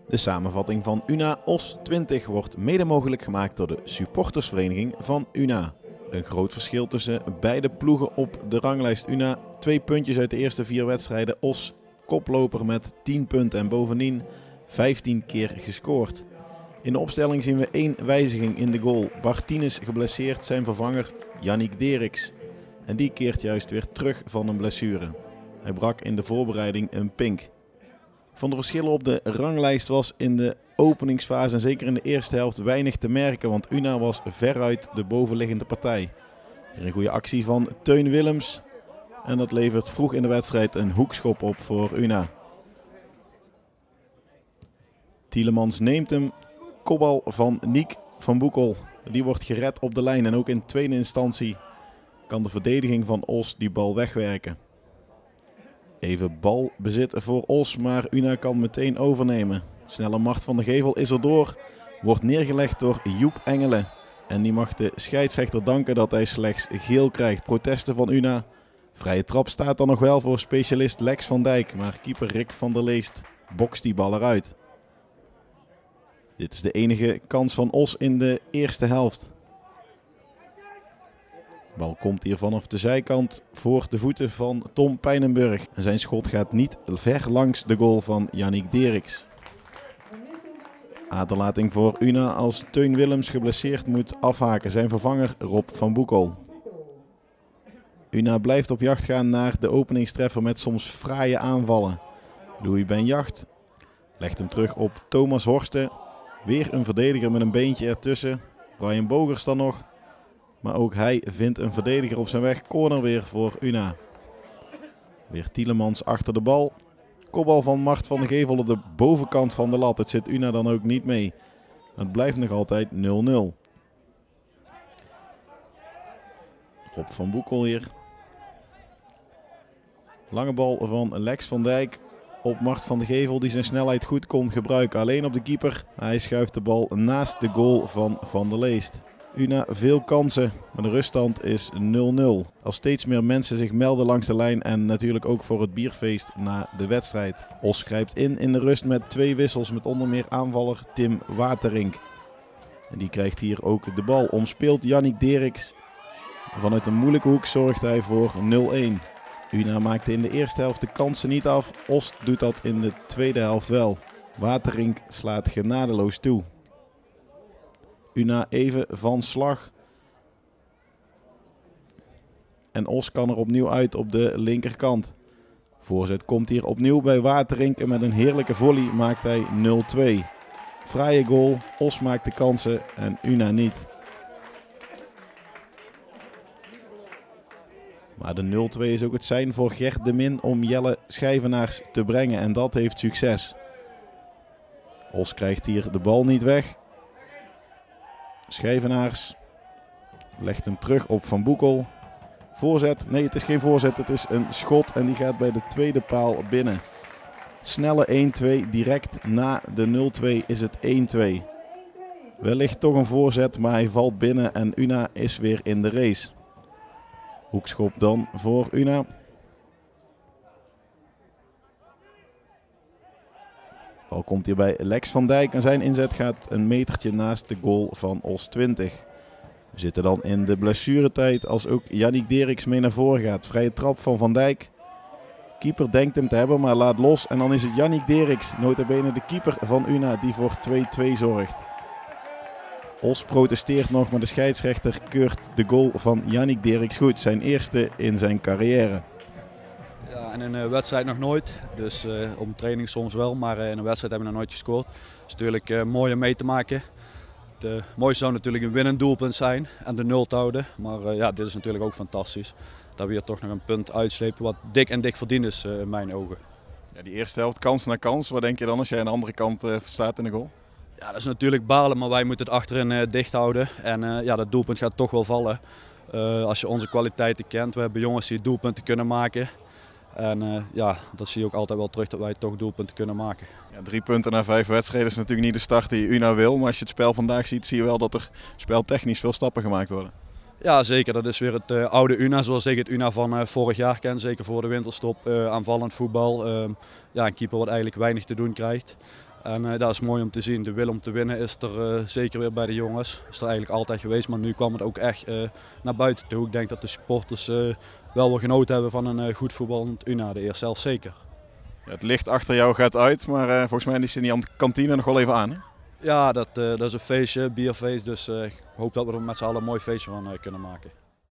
De samenvatting van UNA Os 20 wordt mede mogelijk gemaakt door de supportersvereniging van UNA. Een groot verschil tussen beide ploegen op de ranglijst UNA. 2 puntjes uit de eerste 4 wedstrijden. Os koploper met 10 punten en bovendien 15 keer gescoord. In de opstelling zien we 1 wijziging in de goal. Bartines geblesseerd, zijn vervanger Yannick Deriks. En die keert juist weer terug van een blessure. Hij brak in de voorbereiding een pink. Van de verschillen op de ranglijst was in de openingsfase en zeker in de eerste helft weinig te merken, want UNA was veruit de bovenliggende partij. Hier een goede actie van Teun Willems en dat levert vroeg in de wedstrijd een hoekschop op voor UNA. Tielemans neemt hem, kopbal van Niek van Boekel. Die wordt gered op de lijn en ook in tweede instantie kan de verdediging van Os die bal wegwerken. Even balbezit voor Os, maar UNA kan meteen overnemen. Snelle Mart van de Gevel is erdoor. Wordt neergelegd door Joep Engelen. En die mag de scheidsrechter danken dat hij slechts geel krijgt. Protesten van UNA. Vrije trap staat dan nog wel voor specialist Lex van Dijk. Maar keeper Rick van der Leest bokst die bal eruit. Dit is de enige kans van Os in de eerste helft. De bal komt hier vanaf de zijkant voor de voeten van Tom Pijnenburg. En zijn schot gaat niet ver langs de goal van Yannick Deriks. Aderlating voor UNA als Teun Willems geblesseerd moet afhaken. Zijn vervanger Rob van Boekel. UNA blijft op jacht gaan naar de openingstreffer met soms fraaie aanvallen. Louis Benjacht legt hem terug op Thomas Horsten. Weer een verdediger met een beentje ertussen. Brian Bogers dan nog. Maar ook hij vindt een verdediger op zijn weg. Corner weer voor UNA. Weer Tielemans achter de bal. Kopbal van Mart van de Gevel op de bovenkant van de lat. Het zit UNA dan ook niet mee. Het blijft nog altijd 0-0. Rob van Boekel hier. Lange bal van Lex van Dijk op Mart van de Gevel die zijn snelheid goed kon gebruiken. Alleen op de keeper. Hij schuift de bal naast de goal van Van der Leest. UNA veel kansen, maar de ruststand is 0-0. Als steeds meer mensen zich melden langs de lijn en natuurlijk ook voor het bierfeest na de wedstrijd. Os grijpt in de rust met 2 wissels met onder meer aanvaller Tim Waterink. En die krijgt hier ook de bal. Omspeelt Yannick Deriks. Vanuit een moeilijke hoek zorgt hij voor 0-1. UNA maakte in de eerste helft de kansen niet af. Os doet dat in de tweede helft wel. Waterink slaat genadeloos toe. UNA even van slag. En Os kan er opnieuw uit op de linkerkant. Voorzet komt hier opnieuw bij Waterink en met een heerlijke volley maakt hij 0-2. Fraaie goal, Os maakt de kansen en UNA niet. Maar de 0-2 is ook het sein voor Gert de Min om Jelle Schijvenaars te brengen en dat heeft succes. Os krijgt hier de bal niet weg. Schijvenaars legt hem terug op Van Boekel. Voorzet, nee het is geen voorzet, het is een schot en die gaat bij de tweede paal binnen. Snelle 1-2, direct na de 0-2 is het 1-2. Wellicht toch een voorzet, maar hij valt binnen en UNA is weer in de race. Hoekschop dan voor UNA. De bal komt hier bij Lex van Dijk en zijn inzet gaat een metertje naast de goal van Os 20. We zitten dan in de blessuretijd als ook Yannick Deriks mee naar voren gaat. Vrije trap van Van Dijk. Keeper denkt hem te hebben, maar laat los. En dan is het Yannick Deriks, nota bene de keeper van UNA, die voor 2-2 zorgt. Os protesteert nog, maar de scheidsrechter keurt de goal van Yannick Deriks goed. Zijn eerste in zijn carrière. Ja, in een wedstrijd nog nooit. Dus op een training soms wel, maar in een wedstrijd hebben we nog nooit gescoord. Het is natuurlijk mooi om mee te maken. Het mooiste zou natuurlijk een winnend doelpunt zijn en de 0 te houden. Maar ja, dit is natuurlijk ook fantastisch. Dat we hier toch nog een punt uitslepen wat dik verdiend is in mijn ogen. Ja, die eerste helft kans na kans. Wat denk je dan als jij aan de andere kant staat in de goal? Ja, dat is natuurlijk balen, maar wij moeten het achterin dicht houden. En ja, dat doelpunt gaat toch wel vallen. Als je onze kwaliteiten kent, we hebben jongens die doelpunten kunnen maken. En ja, dat zie je ook altijd wel terug dat wij toch doelpunten kunnen maken. Ja, 3 punten na 5 wedstrijden is natuurlijk niet de start die UNA wil. Maar als je het spel vandaag ziet, zie je wel dat er speltechnisch veel stappen gemaakt worden. Ja, zeker. Dat is weer het oude UNA, zoals ik het UNA van vorig jaar ken. Zeker voor de winterstop. Aanvallend voetbal. Ja, een keeper wat eigenlijk weinig te doen krijgt. En dat is mooi om te zien. De wil om te winnen is er zeker weer bij de jongens. Is er eigenlijk altijd geweest, maar nu kwam het ook echt naar buiten toe. Ik denk dat de supporters wel weer genoten hebben van een goed voetballend Una, de eerste helft zeker. Ja, het licht achter jou gaat uit, maar volgens mij is die kantine nog wel even aan, hè? Ja, dat is een feestje, bierfeest. Dus ik hoop dat we er met z'n allen een mooi feestje van kunnen maken.